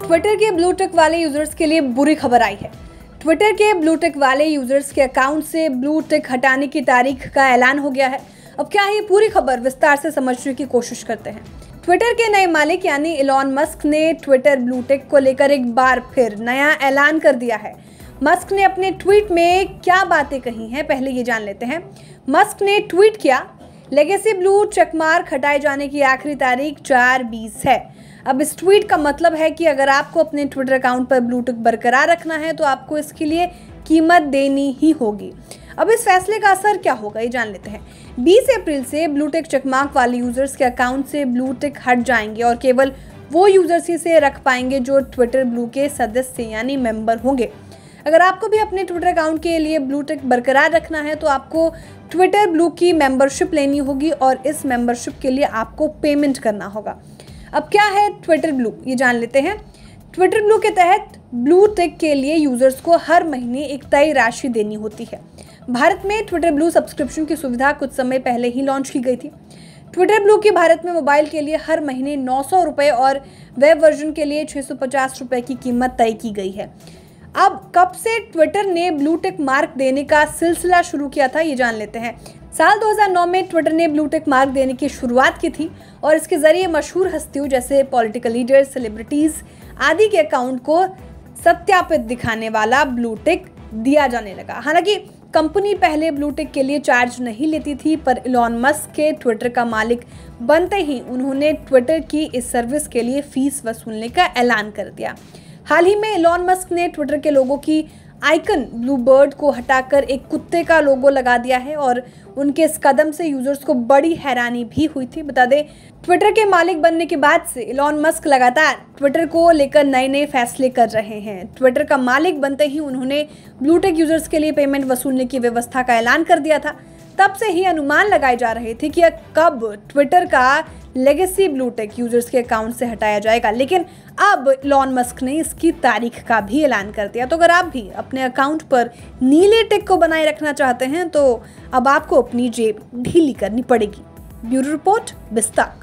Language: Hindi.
ट्विटर के ब्लू टिक वाले यूजर्स के लिए बुरी खबर आई है। ट्विटर के ब्लू टिक वाले यूजर्स के अकाउंट से ब्लू टिक हटाने की तारीख का ऐलान हो गया है। अब क्या है ये पूरी खबर, विस्तार से समझने की कोशिश करते हैं। ट्विटर के नए मालिक यानी इलॉन मस्क ने ट्विटर ब्लू टिक को लेकर एक बार फिर नया ऐलान कर दिया है। मस्क ने अपने ट्वीट में क्या बातें कही हैं, पहले ये जान लेते हैं। मस्क ने ट्वीट किया, लेगेसी ब्लू चेकमार्क हटाए जाने की आखिरी तारीख 4/20 है। अब इस ट्वीट का मतलब है कि अगर आपको अपने ट्विटर अकाउंट पर ब्लू टिक बरकरार रखना है तो आपको इसके लिए कीमत देनी ही होगी। अब इस फैसले का असर क्या होगा ये जान लेते हैं। 20 अप्रैल से ब्लू टिक चेकमार्क वाले यूजर्स के अकाउंट से ब्लू टिक हट जाएंगे और केवल वो यूजर्स ही इसे रख पाएंगे जो ट्विटर ब्लू के सदस्य यानी मेंबर होंगे। अगर आपको भी अपने ट्विटर अकाउंट के लिए ब्लू टिक बरकरार रखना है तो आपको ट्विटर ब्लू की मेंबरशिप लेनी होगी और इस मेंबरशिप के लिए आपको पेमेंट करना होगा। अब क्या है ट्विटर ब्लू ये जान लेते हैं। ट्विटर ब्लू के तहत ब्लू टिक के लिए यूजर्स को हर महीने एक तय राशि देनी होती है। भारत में ट्विटर ब्लू सब्सक्रिप्शन की सुविधा कुछ समय पहले ही लॉन्च की गई थी। ट्विटर ब्लू की भारत में मोबाइल के लिए हर महीने 900 रुपये और वेब वर्जन के लिए 650 रुपये की कीमत तय की गई है। अब कब से ट्विटर ने ब्लू टिक मार्क देने का सिलसिला शुरू किया था ये जान लेते हैं। साल 2009 में ट्विटर ने ब्लू टिक मार्क देने की शुरुआत की थी और इसके जरिए मशहूर हस्तियों जैसे पॉलिटिकल लीडर्स, सेलिब्रिटीज आदि के अकाउंट को सत्यापित दिखाने वाला ब्लू टिक दिया जाने लगा। हालांकि कंपनी पहले ब्लू टिक के लिए चार्ज नहीं लेती थी, पर इलॉन मस्क के ट्विटर का मालिक बनते ही उन्होंने ट्विटर की इस सर्विस के लिए फीस वसूलने का ऐलान कर दिया। हाल ही में इलॉन मस्क ने ट्विटर के लोगों की आइकन ब्लू बर्ड को हटाकर एक कुत्ते का लोगो लगा दिया है और उनके इस कदम से यूजर्स को बड़ी हैरानी भी हुई थी। बता दें, ट्विटर के मालिक बनने के बाद से इलॉन मस्क लगातार ट्विटर को लेकर नए नए फैसले कर रहे हैं। ट्विटर का मालिक बनते ही उन्होंने ब्लू टिक यूजर्स के लिए पेमेंट वसूलने की व्यवस्था का ऐलान कर दिया था। तब से ही अनुमान लगाए जा रहे थे कि कब ट्विटर का लेगेसी ब्लू टिक यूजर्स के अकाउंट से हटाया जाएगा, लेकिन अब इलॉन मस्क ने इसकी तारीख का भी ऐलान कर दिया। तो अगर आप भी अपने अकाउंट पर नीले टिक को बनाए रखना चाहते हैं तो अब आपको अपनी जेब ढीली करनी पड़ेगी। Bureau report, बिस्ताक।